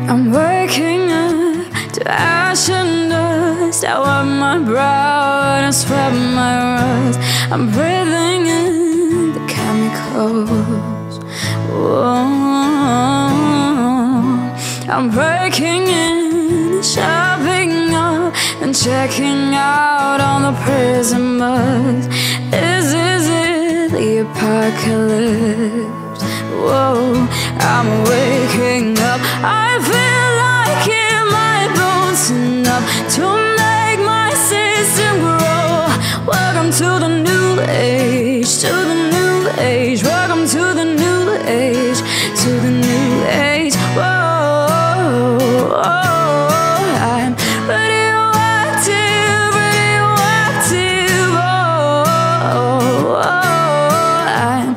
I'm waking up to ash and dust. I wipe my brow and I scrub my rust. I'm breathing in the chemicals. Whoa. I'm breaking in, shopping up, and checking out on the prison bus. Is it the apocalypse? Whoa, I'm waking up. I feel like in my bones enough to make my system grow. Welcome to the new age, to the new age. Welcome to the new age, to the new age. Whoa, I'm radioactive, radioactive. Oh, I'm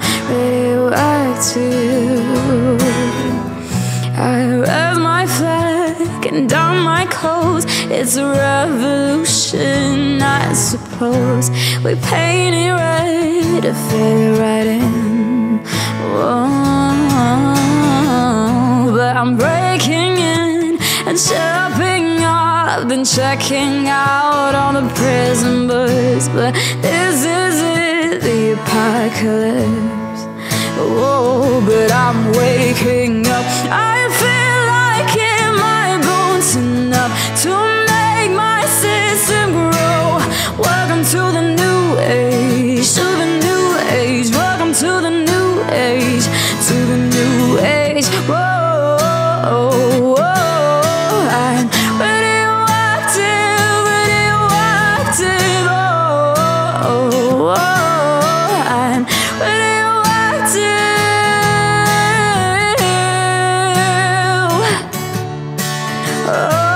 radioactive. I rev my flag and down my clothes. It's a revolution, I suppose. We paint it red to fit right in. Whoa. But I'm breaking in and shopping up, then checking out on the prison bus. But this is it, the apocalypse. Whoa, but I'm waking up. I feel like in my bones enough to make my system grow. Welcome to the new age, to the new age. Welcome to the new age, to the new age. Whoa, I'm radioactive, radioactive. Oh, I'm radioactive. Oh.